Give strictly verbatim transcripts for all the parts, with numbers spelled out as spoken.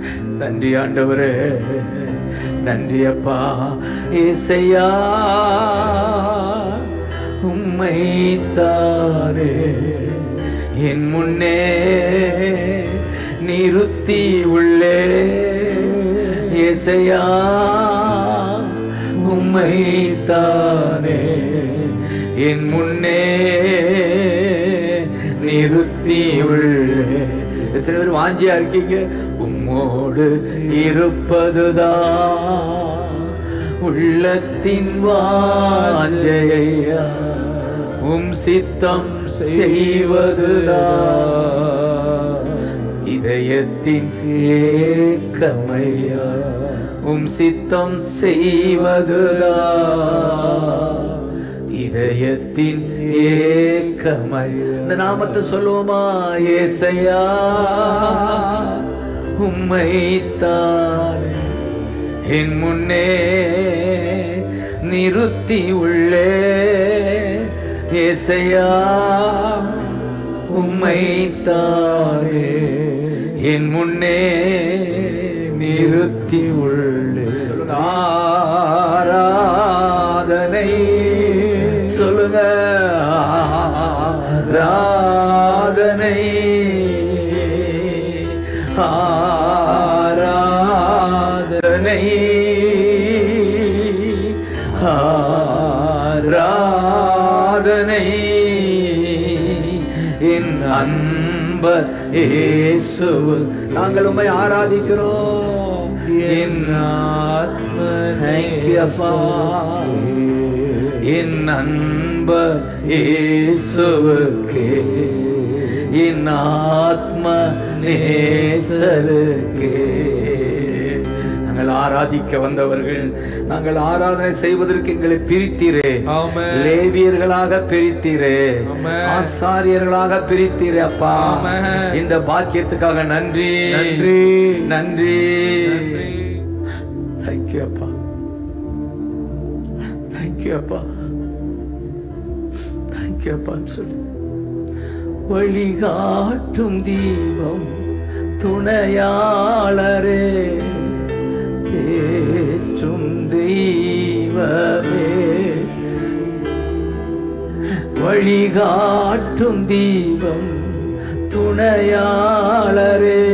நன்றி ஆண்டவரே, நன்றி அப்பா. ஏசையா உம்மைத்தானே என் முன்னே நிறுத்தி உள்ளே. ஏசையா உம்மைத்தானே என் முன்னே நிறுத்தி உள்ளே. எத்தனை பேர் வாஞ்சியா இருக்கீங்க? உம்மோடு இருப்பதுதான் உள்ளத்தின் வாஞ்சையா, உம் சித்தம் செய்வதுதான் இதயத்தின் ஏக்கமையா, உம் சித்தம் செய்வதுதான் இதயத்தின் ஏக்கமை. இந்த நாமத்தை சொல்லுவோமா? ஏசையா உம்மைத்தானே என் முன்னே நிறுத்தி உள்ளே. ஏசையா உம்மைத்தானே என் முன்னே நிறுத்தி உள்ளே. ஆராதனை சொல்லுங்க, ஆராதனை ஆராதனை ஆராதனை என் அன்பர் இயேசுவே. நாங்கள் உம்மை ஆராதிக்கிறோம் என் ஆத்ம. தேங்க்யூ அப்பா. என் அன்பர் இயேசுவுக்கே, என் ஆத்ம நேசருக்கே. நாங்கள் ஆராதிக்க வந்தவர்கள், நாங்கள் ஆராதனை செய்வதற்கு எங்களை பிரித்தீரே, லேவியர்களாக பிரித்தீரே, ஆசாரியர்களாக பிரித்தீரே அப்பா. இந்த பாக்கியத்துக்காக நன்றி நன்றி நன்றி. தேங்க்யூ அப்பா, தேங்க்யூ அப்பா, தேங்க்யூ அப்பா. சொல்லு. வழிகாட்டும் தீபம் துணையாளரே, தேற்றும் தெய்வமே. வழிகாட்டும் தீபம் துணையாளரே,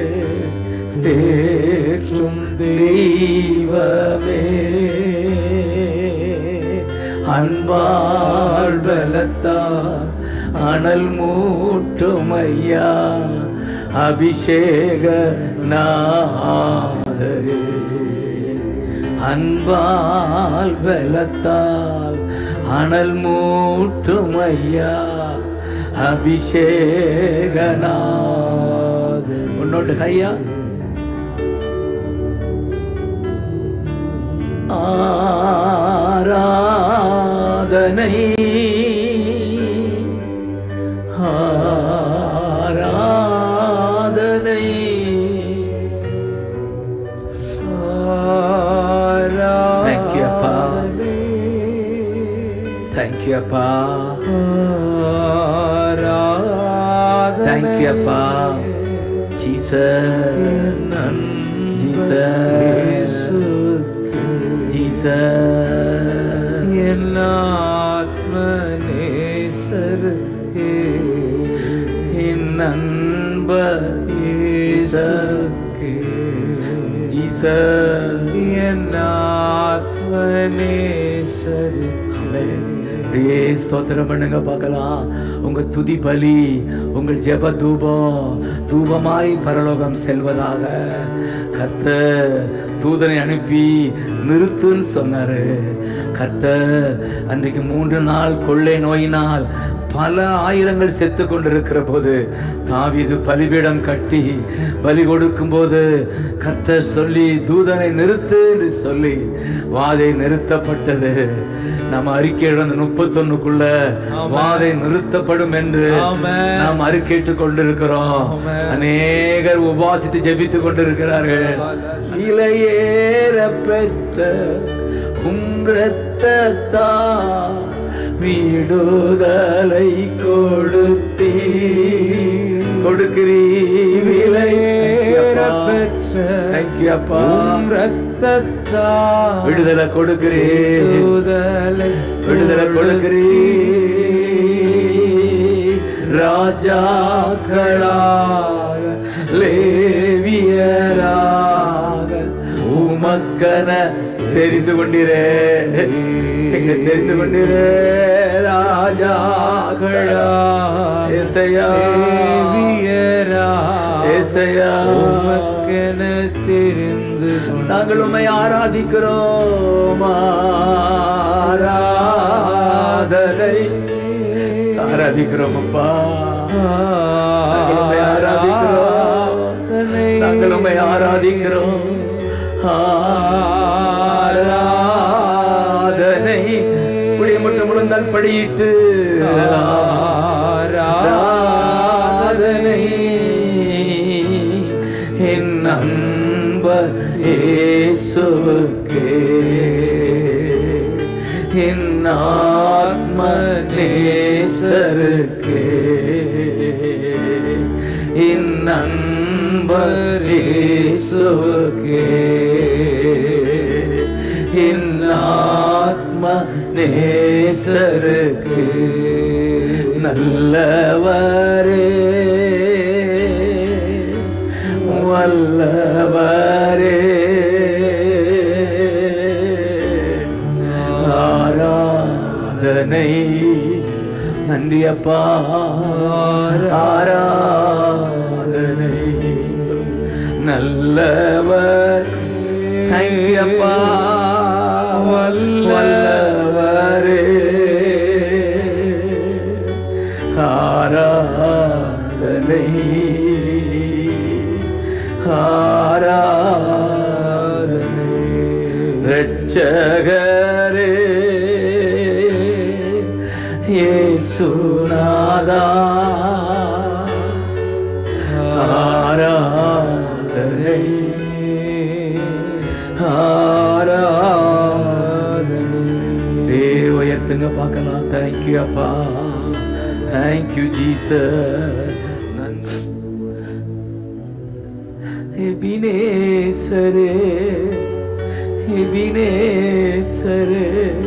தேற்றும் தெய்வமே. அன்பால் பலத்தால் அனல் மூட்டும் ஐயா, அபிஷேக நாதரே. அன்பால் பலத்தால் அனல் மூட்டும் ஐயா, அபிஷேக நாதரே. உன்னோட்டு கையா. ஆராதனை ஆராதனை தேங்க்யூ அப்பா, தேங்க்யூ அப்பா, தேங்க்யூ அப்பா. ஜீசஸ் ஜீசஸ் ஜீசஸ் என் ஆத்ம நேசருக்கே, என் அன்பர் இயேசுவுக்கே. ஜீசஸ் என் ஆத்ம நேசருக்கே. ஸ்தோத்திரம் பண்ணுங்க பார்க்கலாம். உங்க துதி பலி, உங்கள் ஜெப தூபம் தூபமாய் பரலோகம் செல்வதாக. கர்த்தர் தூதனை அனுப்பி நிறுத்துன்னு சொன்னாரு. கர்த்தர் அன்றைக்கு மூன்று நாள் கொள்ளை நோயினால் பல ஆயிரங்கள் செத்து கொண்டிருக்கிற போது தாவீது பலிபீடம் கட்டி பலி கொடுக்கும் போது கர்த்தர் சொல்லி தூதனை நிறுத்து என்று சொல்லி வாதை நிறுத்தப்பட்டது. நம்ம அறிக்கையிட முப்பத்தொன்னுக்குள்ள வாதை நிறுத்தப்படும் என்று நாம் அறிக்கையிட்டு கொண்டிருக்கிறோம். அநேகர் உபாசித்து ஜெபித்து கொண்டிருக்கிறார்கள். இலையேற பெற்ற உம் இரத்தத்தால் விடுதலை கொடுத்தீர், கொடுக்கிறீ விலையேற பெற்ற அப்பா ரத்தத்தா விடுதலை கொடுக்கிறீ விடுதலை கொடுக்கிறீ ராஜாக்களாக லேவியராக உமக்கன தெரிந்து கொண்டிரே தெரிந்து கொண்டிரே ராஜாக்களா ஏசையா ஏசையா உமக்கென தெரிந்து நாங்கள் உம்மை ஆராதிக்கிறோம் ஆராதனை ஆராதிக்கிறோம் அப்பா ஆராதிக்கிறோம் நாங்கள் உம்மை ஆராதிக்கிறோம் ஆராதனை புளிய மட்டும் முழுந்தால் படியிட்டு ஆராதனை என் அன்பர் இயேசுவுக்கே என் ஆத்ம நேசருக்கே என் அன்பர் இயேசுவுக்கே என் ஆத்ம நேசருக்கே நல்லவரே வல்லவரே ஆராதனை நன்றி அப்பா ஆராதனை நல்லவர் தேங்க்யூ அப்பா வல்லவரே ஆராதனை ஆராதனை இரட்சகரே இயேசுநாதா ஆராதனை ஆராதனை தேவ உயர்த்துங்க பார்க்கலாம். தேங்க்யூ அப்பா, தேங்க்யூ ஜீசஸ். எபினேசரே எபினேசரே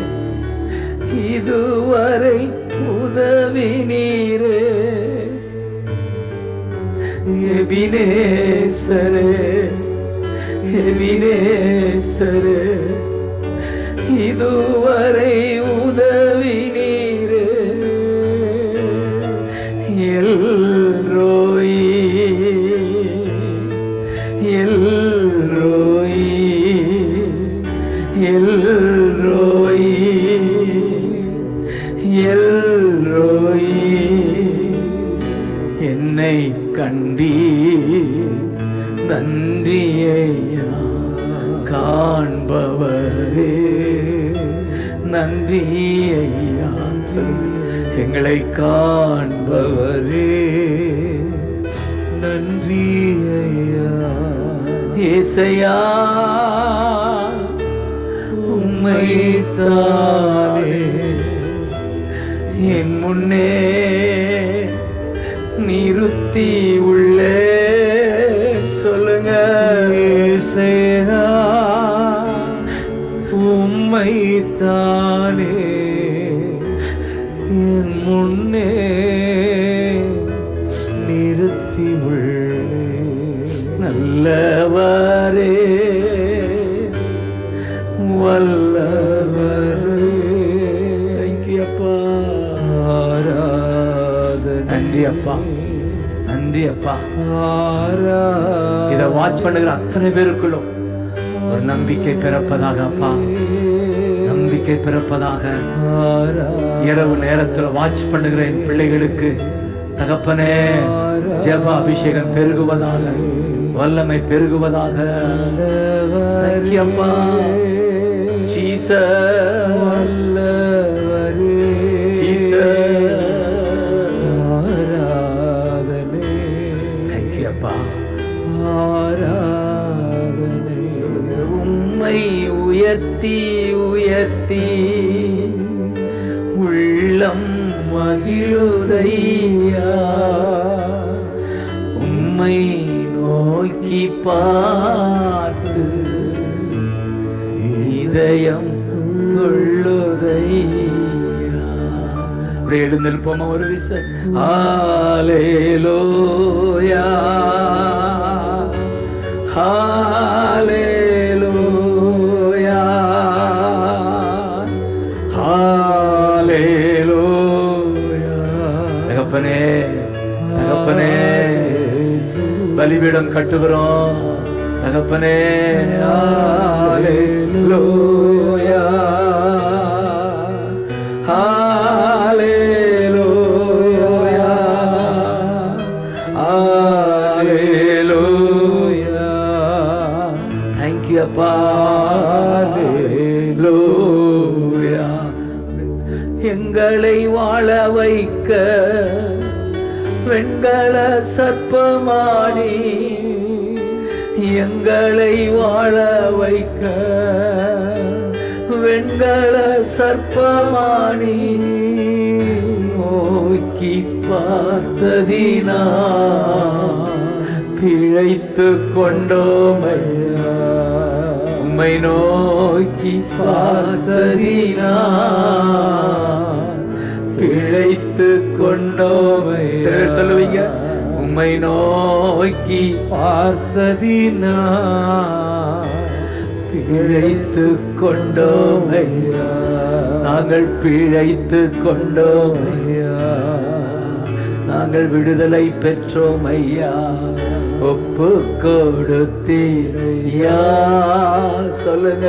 இதுவரை உதவி நீரே எபினேசரே எபினேசரே இதுவரை உதவி நீரே எல்ரோயி எல்ரோயி எல்ரோயி எல்ரோயி என்னை கண்டி நன்றியையா காண்பவரே நன்றியையா எங்களை காண்பவரே நன்றியையா ஏசையா உம்மைத்தானே என் முன்னே நிறுத்தி உள்ளே சொல்லுங்க ஏசையா உம்மைத்தானே என் முன்னே நிறுத்தி உள்ளே நல்லவரே வல்லவரே அப்பா நன்றி அப்பா நன்றி அப்பா. இதை வாட்ச் பண்ணுகிற அத்தனை பேருக்குள்ளும் ஒரு நம்பிக்கை பிறப்பதாக அப்பா, நம்பிக்கை பிறப்பதாக. இரவு நேரத்தில் வாட்ச் பண்ணுகிற என் பிள்ளைகளுக்கு தகப்பனே ஜெப அபிஷேகம் பெருகுவதாக, வல்லமை பெருகுவதாக. அப்பா ஜீசஸ் வல்லவரே ஜீசஸ் ஆராதனை. தேங்க் யூ அப்பா ஆராதனை. உம்மை உயர்த்தி உயர்த்தி உள்ளம் மகிழுதையா பார்த்து இதயம் துள்ளுதையா. அப்படியே எழுந்திருப்போமா ஒரு விஷயம். ஹல்லேலூயா ஹல்லேலூயா ஹல்லேலூயா. தகப்பனே தகப்பனே பலிபீடம் கட்டுகிறோம் தகப்பனே. ஹல்லேலூயா ஹல்லேலூயா ஹல்லேலூயா. Thank you அப்பா. ஹல்லேலூயா. எங்களை வாழ வைக்க வெண்கல சர்ப்பமானி, எங்களை வாழ வைக்க வெண்கல சர்ப்பமானி, நோக்கி பார்த்ததினா பிழைத்து கொண்டோமையா. உம்மை நோக்கி பார்த்ததினா பிழைத்து கொண்டோமை. சொல்லுவீங்க. உம்மை நோக்கி பார்த்ததினா பிழைத்து கொண்டோமையா. நாங்கள் பிழைத்து கொண்டோமையா. நாங்கள் விடுதலை பெற்றோம் ஐயா. ஒப்பு கொடுத்தீரையா. சொல்லுங்க.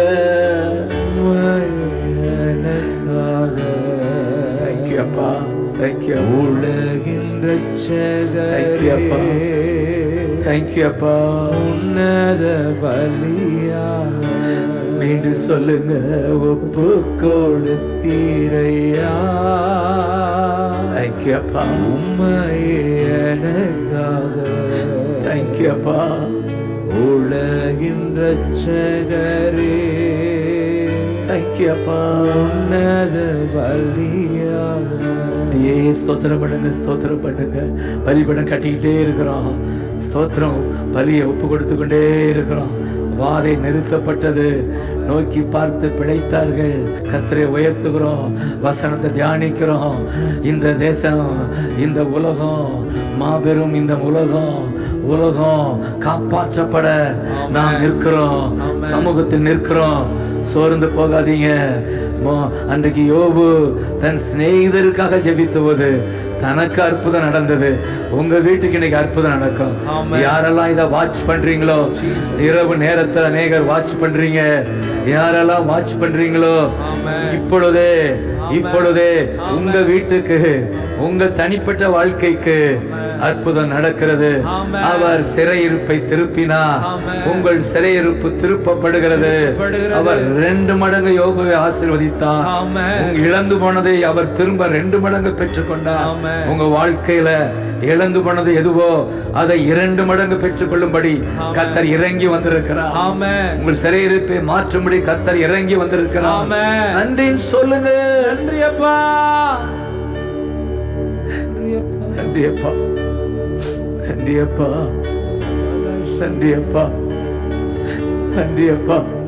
தேங்க்யூ அப்பா. தேங்க்யூ. உலகின் ரட்சகரே தேங்க்யூ அப்பா. உன்னத பலியா. மீண்டும் சொல்லுங்க. ஒப்பு கொடுத்தீரையா. தேங்க்யூ அப்பா. உம்மையே எனக்காக. தேங்க்யூ அப்பா. உலகின் ரட்சகரே தேங்க்யூ அப்பா. உன்னத பலியாக. ஏ ஸ்தோத்திரம் பண்ணுங்க. ஸ்தோத்திரம் பண்ணுங்க. பலிபடம் கட்டிக்கிட்டே இருக்கிறோம். ஸ்தோத்திரம். பலியை ஒப்பு கொடுத்து கொண்டே இருக்கிறோம். வாதை நிறுத்தப்பட்டது. நோக்கி பார்த்து பிழைத்தார்கள். கர்த்தரை உயர்த்துகிறோம். வசனத்தை தியானிக்கிறோம். இந்த தேசம், இந்த உலகம், மாபெரும் இந்த உலகம் உலகம் காப்பாற்றப்பட நாம் நிற்கிறோம். சமூகத்தில் நிற்கிறோம். சோர்ந்து போகாதீங்க. அன்றைக்கு யோபு தன் சிநேகிதருக்காக ஜெபித்த போது தனக்கு அற்புதம் நடந்தது. உங்க வீட்டுக்கு இன்னைக்கு அற்புதம் நடக்கும். யாரெல்லாம் இதை வாட்ச் பண்றீங்களோ, இரவு நேரத்தில் அநேகர் வாட்ச் பண்றீங்க. யாரெல்லாம் வாட்ச் பண்றீங்களோ, இப்பொழுதே இப்பொழுதே உங்க வீட்டுக்கு, உங்க தனிப்பட்ட வாழ்க்கைக்கு அற்புதம் நடக்கிறது. அவர் சிறையிருப்பை திருப்பினார். உங்கள் சிறையிருப்பு திருப்பப்படுகிறது. அவர் ரெண்டு மடங்கு யோபுவை ஆசீர்வதித்தார். உங்க இழந்து போனதை அவர் திரும்ப ரெண்டு மடங்கு பெற்றுக் கொண்டார். உங்க வாழ்க்கையில இழந்து போனது எதுவோ அதை இரண்டு மடங்கு பெற்றுக் கொள்ளும்படி கர்த்தர் இறங்கி வந்திருக்கிறார். உங்கள் சிறையிருப்பை மாற்றும்படி கர்த்தர் இறங்கி வந்திருக்கிறார். நன்றின்னு சொல்லுங்க. நன்றி அப்பா. நன்றி அப்பா. நன்றி அப்பா. நன்றி அப்பா. நன்றி அப்பா.